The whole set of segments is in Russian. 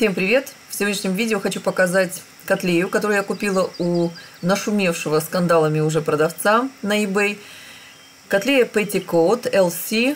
Всем привет! В сегодняшнем видео хочу показать котлею, которую я купила у нашумевшего скандалами уже продавца на eBay. Котлея Petticoat LC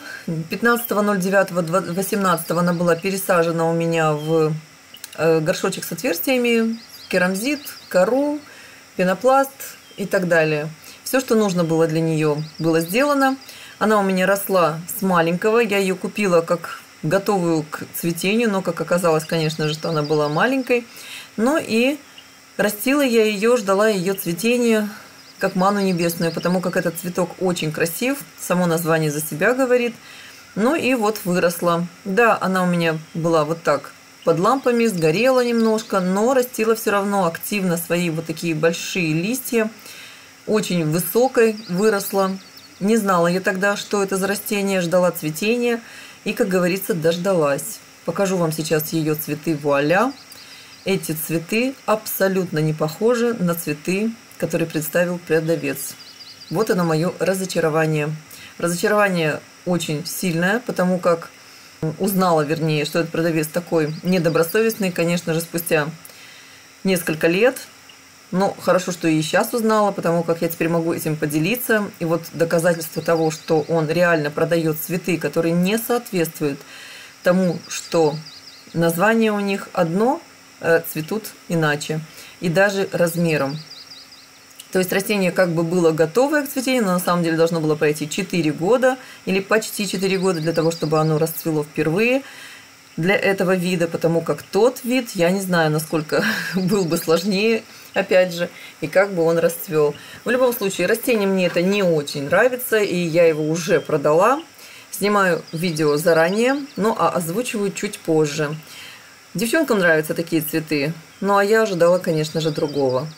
15.09.18 она была пересажена у меня в горшочек с отверстиями, керамзит, кору, пенопласт и так далее. Все, что нужно было для нее, было сделано. Она у меня росла с маленького, я ее купила как готовую к цветению, но, как оказалось, конечно же, что она была маленькой. Ну и растила я ее, ждала ее цветения как ману небесную, потому как этот цветок очень красив, само название за себя говорит. Ну и вот выросла. Да, она у меня была вот так под лампами, сгорела немножко, но растила все равно активно свои вот такие большие листья. Очень высокой выросла. Не знала я тогда, что это за растение, ждала цветения. И, как говорится, дождалась. Покажу вам сейчас ее цветы, вуаля. Эти цветы абсолютно не похожи на цветы, которые представил продавец. Вот оно мое разочарование. Разочарование очень сильное, потому как узнала, вернее, что этот продавец такой недобросовестный, конечно же, спустя несколько лет. Но хорошо, что и сейчас узнала, потому как я теперь могу этим поделиться. И вот доказательство того, что он реально продает цветы, которые не соответствуют тому, что название у них одно, цветут иначе. И даже размером. То есть растение как бы было готовое к цветению, но на самом деле должно было пройти 4 года или почти 4 года для того, чтобы оно расцвело впервые для этого вида, потому как тот вид, я не знаю, насколько был бы сложнее, опять же, и как бы он расцвел. В любом случае, растение мне это не очень нравится, и я его уже продала. Снимаю видео заранее, ну а озвучиваю чуть позже. Девчонкам нравятся такие цветы, ну а я ожидала, конечно же, другого.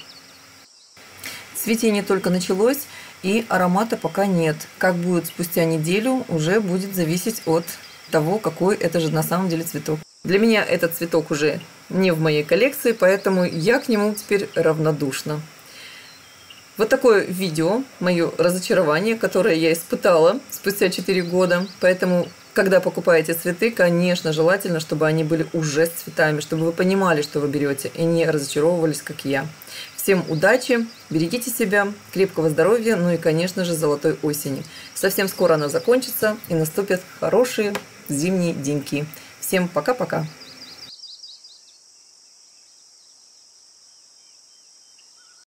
Цветение только началось, и аромата пока нет. Как будет спустя неделю, уже будет зависеть от того, какой это же на самом деле цветок. Для меня этот цветок уже не в моей коллекции, поэтому я к нему теперь равнодушна. Вот такое видео, мое разочарование, которое я испытала спустя 4 года. Поэтому, когда покупаете цветы, конечно, желательно, чтобы они были уже с цветами, чтобы вы понимали, что вы берете, и не разочаровывались, как я. Всем удачи, берегите себя, крепкого здоровья, ну и, конечно же, золотой осени. Совсем скоро она закончится, и наступят хорошие зимние деньки. Всем пока-пока!